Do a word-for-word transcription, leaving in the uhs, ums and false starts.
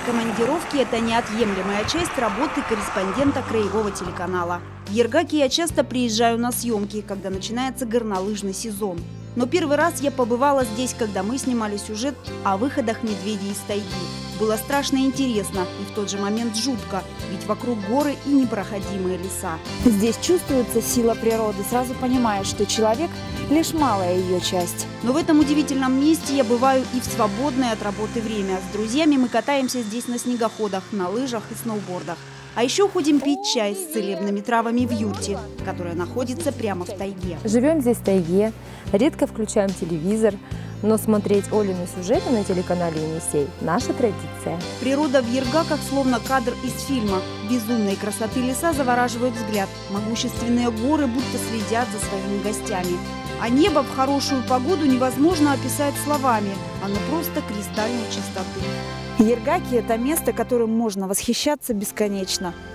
Командировки – это неотъемлемая часть работы корреспондента краевого телеканала. В Ергаки я часто приезжаю на съемки, когда начинается горнолыжный сезон. Но первый раз я побывала здесь, когда мы снимали сюжет о выходах медведей из тайги. Было страшно интересно и в тот же момент жутко, ведь вокруг горы и непроходимые леса. Здесь чувствуется сила природы, сразу понимаешь, что человек – лишь малая ее часть. Но в этом удивительном месте я бываю и в свободное от работы время. С друзьями мы катаемся здесь на снегоходах, на лыжах и сноубордах. А еще ходим пить чай с целебными травами в юрте, которая находится прямо в тайге. Живем здесь в тайге, редко включаем телевизор, но смотреть Олины сюжеты на телеканале «Енисей» – наша традиция. Природа в Ергаках словно кадр из фильма. Безумной красоты леса завораживают взгляд. Могущественные горы будто следят за своими гостями. А небо в хорошую погоду невозможно описать словами. Оно просто кристальной чистоты. Ергаки – это место, которым можно восхищаться бесконечно.